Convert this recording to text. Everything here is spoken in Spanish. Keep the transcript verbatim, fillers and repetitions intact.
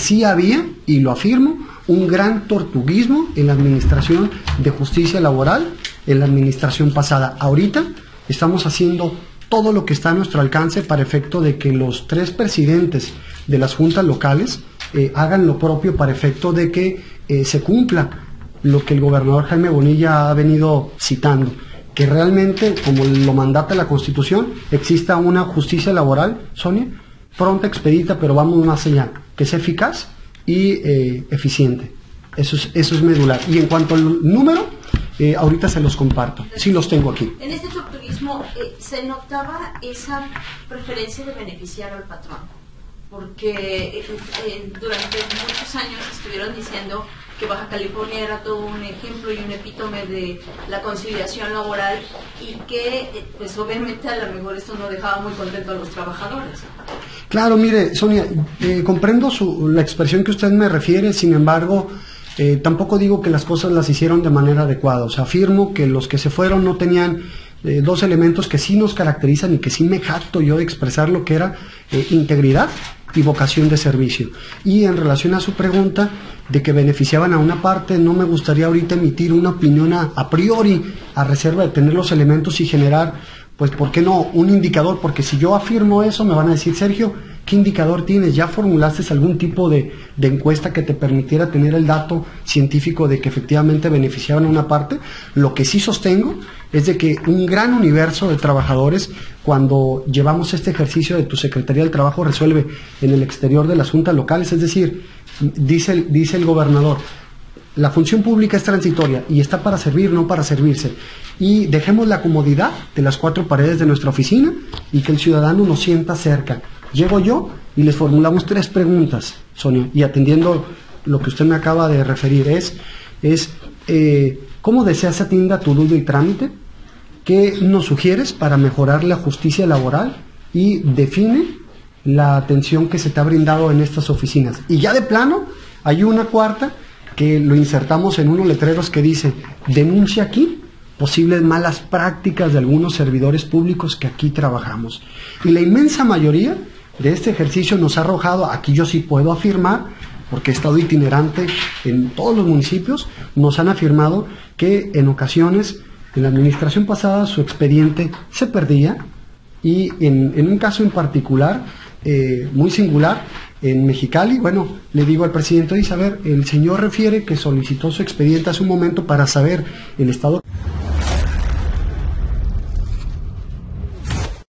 sí había, y lo afirmo, un gran tortuguismo en la administración de justicia laboral, en la administración pasada. Ahorita estamos haciendo todo lo que está a nuestro alcance para efecto de que los tres presidentes de las juntas locales eh, hagan lo propio para efecto de que eh, se cumpla lo que el gobernador Jaime Bonilla ha venido citando, que realmente, como lo mandata la Constitución, exista una justicia laboral, Sonia, pronta, expedita, pero vamos más allá, que sea eficaz y eh, eficiente. Eso es, eso es medular. Y en cuanto al número, eh, ahorita se los comparto. Sí los tengo aquí. En este tortuguismo eh, se notaba esa preferencia de beneficiar al patrón, porque eh, eh, durante muchos años estuvieron diciendo que Baja California era todo un ejemplo y un epítome de la conciliación laboral y que, pues obviamente, a lo mejor esto no dejaba muy contento a los trabajadores. Claro, mire, Sonia, eh, comprendo su, la expresión que usted me refiere, sin embargo, eh, tampoco digo que las cosas las hicieron de manera adecuada. O sea, afirmo que los que se fueron no tenían eh, dos elementos que sí nos caracterizan y que sí me jacto yo de expresar, lo que era eh, integridad y vocación de servicio. Y en relación a su pregunta de que beneficiaban a una parte, no me gustaría ahorita emitir una opinión a, a priori, a reserva de tener los elementos y generar, pues, ¿por qué no?, un indicador, porque si yo afirmo eso me van a decir, Sergio, ¿qué indicador tienes? ¿Ya formulaste algún tipo de, de encuesta que te permitiera tener el dato científico de que efectivamente beneficiaban a una parte? Lo que sí sostengo es de que un gran universo de trabajadores, cuando llevamos este ejercicio de tu Secretaría del Trabajo, resuelve en el exterior de las juntas locales, es decir, dice, dice el gobernador, la función pública es transitoria y está para servir, no para servirse. Y dejemos la comodidad de las cuatro paredes de nuestra oficina y que el ciudadano nos sienta cerca. Llego yo y les formulamos tres preguntas, Sonia, y atendiendo lo que usted me acaba de referir, es, es eh, ¿cómo deseas se atienda tu duda y trámite? ¿Qué nos sugieres para mejorar la justicia laboral? Y define la atención que se te ha brindado en estas oficinas. Y ya de plano, hay una cuarta que lo insertamos en unos letreros que dice, denuncia aquí posibles malas prácticas de algunos servidores públicos que aquí trabajamos. Y la inmensa mayoría de este ejercicio nos ha arrojado, aquí yo sí puedo afirmar, porque he estado itinerante en todos los municipios, nos han afirmado que en ocasiones, en la administración pasada, su expediente se perdía, y en, en un caso en particular, eh, muy singular, en Mexicali, bueno, le digo al presidente, dice, a ver, el señor refiere que solicitó su expediente hace un momento para saber el estado...